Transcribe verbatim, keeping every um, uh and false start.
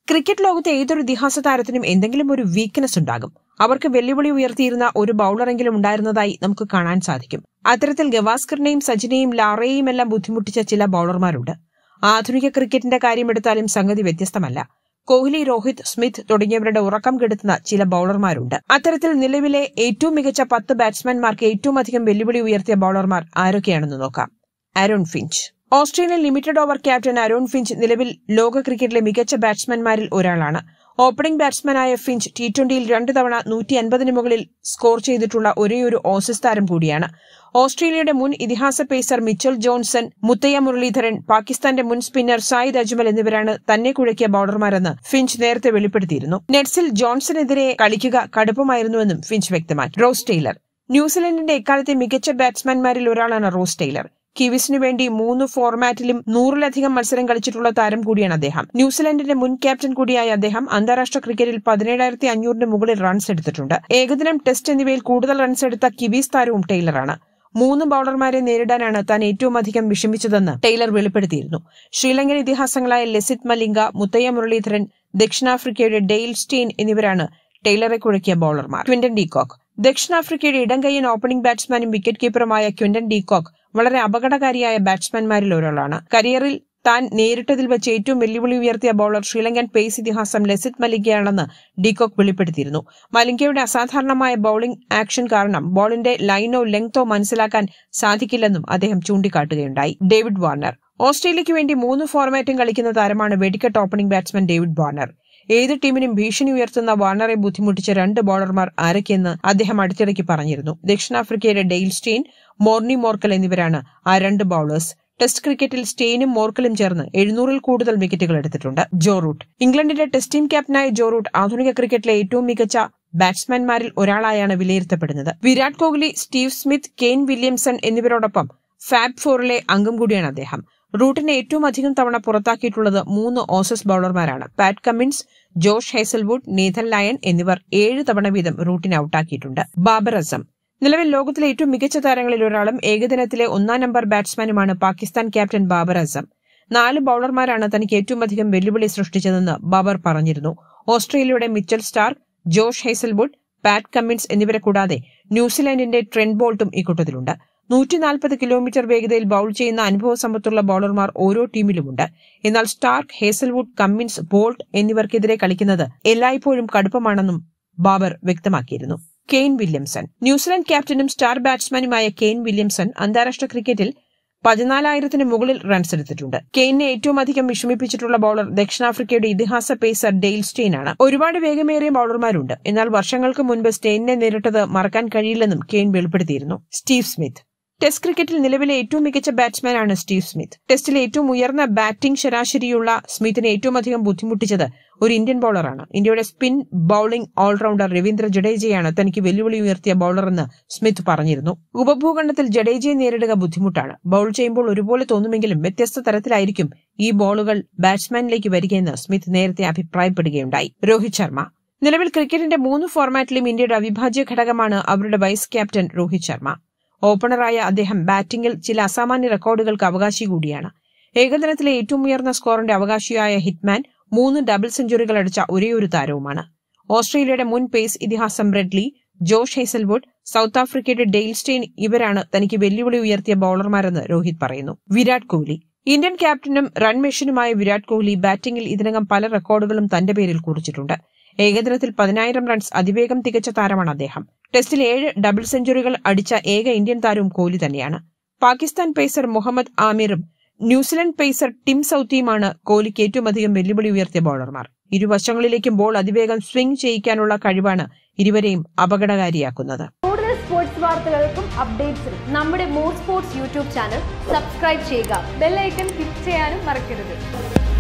Cricket ലോകത്തെ ഏതൊരു ഇതിഹാസ താരത്തിനും എന്തെങ്കിലും ഒരു വീക്ക്നെസ് ഉണ്ടാകും. അവർക്ക് വെല്ലുവിളി ഉയർത്തിയിരുന്ന ഒരു ബൌളറെങ്കിലും ഉണ്ടായിരുന്നതായി നമുക്ക് കാണാൻ സാധിക്കും. അത്തരത്തിൽ ഗവാസ്കറിനെയും സച്ചിനെയും ലാറയെയും എല്ലാം ബുദ്ധിമുട്ടിച്ച ചില ബൌളർമാരുണ്ട്. ആധുനിക ക്രിക്കറ്റിന്റെ കാര്യമെടുത്താലും സംഗതി വ്യത്യസ്തമല്ല. കോഹ്ലി, രോഹിത്, സ്മിത്ത് തുടങ്ങിയവരുടെ ഉറക്കം കെടുത്തുന്ന ചില ബൌളർമാരുണ്ട്. അത്തരത്തിൽ നിലവിലെ ഏറ്റവും മികച്ച പത്ത് ബാറ്റ്സ്മാൻമാർക്ക് ഏറ്റവും അധികം വെല്ലുവിളി ഉയർത്തിയ ബൌളർമാർ ആരൊക്കെയാണെന്ന് നോക്കാം. Aaron Finch. Australian limited over captain Aaron Finch നിലവിൽ ലോക ക്രിക്കറ്റിലെ മികച്ച ബാറ്റ്സ്മാൻമാരിൽ ഒരാളാണ്. ഓപ്പണിംഗ് ബാറ്റ്സ്മാനായ ഫിഞ്ച് ടി ട്വന്റിയിൽ രണ്ട് തവണ നൂറ്റി അൻപതിന് മുകളിൽ സ്കോർ ചെയ്തിട്ടുള്ള ഒരേയൊരു ഓസീസ് താരം കൂടിയാണ്. ഓസ്ട്രേലിയയുടെ മുൻ ഇതിഹാസ pacer Mitchell Johnson, Muttiah Muralitharan, പാകിസ്ഥാന്റെ മുൻ സ്പിന്നർ സായിദ് അജ്മൽ എന്നിവരാണ് തന്നെ കുഴക്കിയ ബൌളർമാരെന്ന് ഫിഞ്ച് നേരത്തെ വെളിപ്പെടുത്തിയിരുന്നു. നെറ്റ്സിൽ ജോൺസണെതിരെ കളിക്കുക കടുപ്പമായിരുന്നുവെന്നും ഫിഞ്ച് വ്യക്തമാക്കി. Ross Taylor. ന്യൂസിലൻഡിന്റെ എക്കാലത്തെ മികച്ച ബാറ്റ്സ്മാൻമാരിൽ ഒരാളാണ് റോസ് ടെയ്ലർ. കിവീസിനു വേണ്ടി മൂന്ന് ഫോർമാറ്റിലും നൂറിലധികം മത്സരം കളിച്ചിട്ടുള്ള താരം കൂടിയാണ് അദ്ദേഹം. ന്യൂസിലൻഡിന്റെ മുൻ ക്യാപ്റ്റൻ കൂടിയായ അദ്ദേഹം അന്താരാഷ്ട്ര ക്രിക്കറ്റിൽ പതിനേഴായിരത്തി അഞ്ഞൂറിന് മുകളിൽ റൺസ് എടുത്തിട്ടുണ്ട്. ഏകദിനം, ടെസ്റ്റ് എന്നിവയിൽ കൂടുതൽ റൺസ് എടുത്ത കിവീസ് താരവും ടെയ്ലറാണ്. മൂന്ന് ബൌളർമാരെ നേരിടാനാണ് താൻ ഏറ്റവും അധികം വിഷമിച്ചതെന്ന് ടെയ്ലർ വെളിപ്പെടുത്തിയിരുന്നു. ശ്രീലങ്കൻ ഇതിഹാസങ്ങളായ ലസിത് മലിംഗ, മുത്തയ്യ മുരളീധരൻ, ദക്ഷിണാഫ്രിക്കയുടെ ഡെയിൽ സ്റ്റെയിൻ എന്നിവരാണ് ടെയ്ലറെ കുഴക്കിയ ബൌളർമാർ. Quinton de Kock. ദക്ഷിണാഫ്രിക്കയുടെ ഇടംകൈയ്യൻ ഓപ്പണിംഗ് ബാറ്റ്സ്മാനും വിക്കറ്റ് കീപ്പറുമായ ക്വിന്റൻ ഡീകോക്ക് വളരെ അപകടകാരിയായ ബാറ്റ്സ്മാൻമാരിൽ ഒരാളാണ്. കരിയറിൽ താൻ നേരിട്ടതിൽ വെച്ച് ഏറ്റവും വെല്ലുവിളി ഉയർത്തിയ ബൌളർ ശ്രീലങ്കൻ പേസ് ഇതിഹാസം ലസിത് മലിംഗയാണെന്ന് ഡീകോക്ക് വെളിപ്പെടുത്തിയിരുന്നു. മലിംഗയുടെ അസാധാരണമായ ബൌളിംഗ് ആക്ഷൻ കാരണം ബോളിന്റെ ലൈനോ ലെങ്തോ മനസ്സിലാക്കാൻ സാധിക്കില്ലെന്നും അദ്ദേഹം ചൂണ്ടിക്കാട്ടുകയുണ്ടായി. David Warner. ഓസ്ട്രേലിയയ്ക്ക് വേണ്ടി മൂന്ന് ഫോർമാറ്റും കളിക്കുന്ന താരമാണ് വെടിക്കെട്ട് ഓപ്പണിംഗ് ബാറ്റ്സ്മാൻ ഡേവിഡ് വാർണർ. ഏത് ടീമിനും ഭീഷണി ഉയർത്തുന്ന വാർണറെ ബുദ്ധിമുട്ടിച്ച രണ്ട് ബൌളർമാർ ആരൊക്കെയെന്ന് അദ്ദേഹം അടുത്തിടയ്ക്ക് പറഞ്ഞിരുന്നു. ദക്ഷിണാഫ്രിക്കയുടെ ഡെയിൽ സ്റ്റെയിൻ, മോർണി മോർക്കൽ എന്നിവരാണ് ആ രണ്ട് ബൌളേഴ്സ്. ടെസ്റ്റ് ക്രിക്കറ്റിൽ സ്റ്റെയിനും മോർക്കലും ചേർന്ന് എഴുന്നൂറിൽ കൂടുതൽ വിക്കറ്റുകൾ എടുത്തിട്ടുണ്ട്. Joe Root. ഇംഗ്ലണ്ടിന്റെ ടെസ്റ്റ് ടീം ക്യാപ്റ്റനായ ജോ റൂട്ട് ആധുനിക ക്രിക്കറ്റിലെ ഏറ്റവും മികച്ച ബാറ്റ്സ്മാൻമാരിൽ ഒരാളായാണ് വിലയിരുത്തപ്പെടുന്നത്. Virat Kohli, Steve Smith, Kane Williamson എന്നിവരോടൊപ്പം ഫാബ് ഫോറിലെ അംഗം കൂടിയാണ് അദ്ദേഹം. റൂട്ടിനെ ഏറ്റവും അധികം തവണ പുറത്താക്കിയിട്ടുള്ളത് മൂന്ന് ഓസീസ് ബൌളർമാരാണ്. Pat Cummins, Josh Hazlewood, Nathan Lyon എന്നിവർ ഏഴ് തവണ വീതം റൂട്ടിനെ ഔട്ടാക്കിയിട്ടുണ്ട്. ബാബർ അസം. നിലവിൽ ലോകത്തിലെ ഏറ്റവും മികച്ച താരങ്ങളിൽ ഒരാളും ഏകദിനത്തിലെ ഒന്നാം നമ്പർ ബാറ്റ്സ്മാനുമാണ് പാകിസ്ഥാൻ ക്യാപ്റ്റൻ ബാബർ അസം. നാല് ബൌളർമാരാണ് തനിക്ക് ഏറ്റവും അധികം വെല്ലുവിളി സൃഷ്ടിച്ചതെന്ന് ബാബർ പറഞ്ഞിരുന്നു. ഓസ്ട്രേലിയയുടെ Mitchell Starc, Josh Hazlewood, Pat Cummins എന്നിവരെ കൂടാതെ ന്യൂസിലാൻഡിന്റെ ട്രെന്റ് ബോൾട്ടും ഇക്കൂട്ടത്തിലുണ്ട്. നൂറ്റി നാൽപ്പത് കിലോമീറ്റർ വേഗതയിൽ ബൌൾ ചെയ്യുന്ന അനുഭവ സമ്പത്തുള്ള ബൌളർമാർ ഓരോ ടീമിലുമുണ്ട്. എന്നാൽ സ്റ്റാർക്ക്, ഹേസൽവുഡ്, കമ്മിൻസ്, ബോൾട്ട് എന്നിവർക്കെതിരെ കളിക്കുന്നത് എല്ലായ്പ്പോഴും കടുപ്പമാണെന്നും ബാബർ വ്യക്തമാക്കിയിരുന്നു. Kane Williamson. ന്യൂസിലാൻഡ് ക്യാപ്റ്റനും സ്റ്റാർ ബാറ്റ്സ്മാനുമായ കെയ്ൻ വില്യംസൺ അന്താരാഷ്ട്ര ക്രിക്കറ്റിൽ പതിനാലായിരത്തിന് മുകളിൽ റൺസ് എടുത്തിട്ടുണ്ട്. കെയ്നെ ഏറ്റവും അധികം വിഷമിപ്പിച്ചിട്ടുള്ള ബൌളർ ദക്ഷിണാഫ്രിക്കയുടെ ഇതിഹാസ പേസർ ഡെയിൽ സ്റ്റെയിൻ ആണ്. ഒരുപാട് വേഗമേറിയ ബൌളർമാരുണ്ട്. എന്നാൽ വർഷങ്ങൾക്ക് മുൻപ് സ്റ്റെയിനെ നേരിട്ടത് മറക്കാൻ കഴിയില്ലെന്നും കെയ്ൻ വെളിപ്പെടുത്തിയിരുന്നു. Steve Smith. ടെസ്റ്റ് ക്രിക്കറ്റിൽ നിലവിലെ ഏറ്റവും മികച്ച ബാറ്റ്സ്മാനാണ് സ്റ്റീവ് സ്മിത്ത്. ടെസ്റ്റിലെ ഏറ്റവും ഉയർന്ന ബാറ്റിംഗ് ശരാശരിയുള്ള സ്മിത്തിനെ ഏറ്റവും അധികം ബുദ്ധിമുട്ടിച്ചത് ഒരു ഇന്ത്യൻ ബൌളറാണ്. ഇന്ത്യയുടെ സ്പിൻ ബൌളിംഗ് ഓൾറൗണ്ടർ രവീന്ദ്ര ജഡേജയാണ് തനിക്ക് വെല്ലുവിളി ഉയർത്തിയ ബൌളറെന്ന് സ്മിത്ത് പറഞ്ഞിരുന്നു. ഉപഭൂഖണ്ഡത്തിൽ ജഡേജയെ നേരിടുക ബുദ്ധിമുട്ടാണ്. ബൌൾ ചെയ്യുമ്പോൾ ഒരുപോലെ തോന്നുമെങ്കിലും വ്യത്യസ്ത തരത്തിലായിരിക്കും ഈ ബോളുകൾ ബാറ്റ്സ്മാനിലേക്ക് വരികയെന്ന് സ്മിത്ത് നേരത്തെ അഭിപ്രായപ്പെടുകയുണ്ടായി. രോഹിത് ശർമ്മ. നിലവിൽ ക്രിക്കറ്റിന്റെ മൂന്ന് ഫോർമാറ്റിലും ഇന്ത്യയുടെ അവിഭാജ്യ ഘടകമാണ് അവരുടെ വൈസ് ക്യാപ്റ്റൻ രോഹിത് ശർമ്മ. ഓപ്പണറായ അദ്ദേഹം ബാറ്റിംഗിൽ ചില അസാമാന്യ റെക്കോർഡുകൾക്ക് അവകാശി കൂടിയാണ്. ഏകദിനത്തിലെ ഏറ്റവും ഉയർന്ന സ്കോറിന്റെ അവകാശിയായ ഹിറ്റ്മാൻ മൂന്ന് ഡബിൾ സെഞ്ചുറികൾ അടിച്ച ഒരേയൊരു താരവുമാണ്. ഓസ്ട്രേലിയയുടെ മുൻ പേസ് ഇതിഹാസം റെഡ്ലി, ജോഷ് ഹേസൽവുഡ്, സൌത്ത് ആഫ്രിക്കയുടെ ഡെയിൽ സ്റ്റെയിൻ ഇവരാണ് തനിക്ക് വെല്ലുവിളി ഉയർത്തിയ ബൌളർമാരെന്ന് രോഹിത് പറയുന്നു. വിരാട് കോഹ്ലി. ഇന്ത്യൻ ക്യാപ്റ്റനും റൺ മെഷീനുമായ വിരാട് കോഹ്ലി ബാറ്റിംഗിൽ ഇതിനകം പല റെക്കോർഡുകളും തന്റെ പേരിൽ കുറിച്ചിട്ടുണ്ട്. ഏകദിനത്തിൽ പതിനായിരം റൺസ് അതിവേഗം തികച്ച താരമാണ് അദ്ദേഹം. ടെസ്റ്റിൽ ഏഴ് ഡബിൾ സെഞ്ചുറികൾ അടിച്ച ഏക ഇന്ത്യൻ താരവും കോഹ്ലി തന്നെയാണ്. പാകിസ്ഥാൻ പേസർ മുഹമ്മദ് ആമിറും ന്യൂസിലൻഡ് പേസർ ടിം സൌത്തിയുമാണ് കോഹ്ലിക്ക് ഏറ്റവും അധികം വെല്ലുവിളി ഉയർത്തിയ ബൌളർമാർ. ഇരുവശങ്ങളിലേക്കും ബോൾ അതിവേഗം സ്വിംഗ് ചെയ്യിക്കാനുള്ള കഴിവാണ് ഇരുവരെയും അപകടകാരിയാക്കുന്നത്. കൂടുതൽ സ്പോർട്സ് വാർത്തകൾക്കും അപ്ഡേറ്റ്സിനും നമ്മുടെ more sports YouTube channel subscribe ചെയ്യുക. ബെൽ ഐക്കൺ ക്ലിക്ക് ചെയ്യാനും മറക്കരുത്.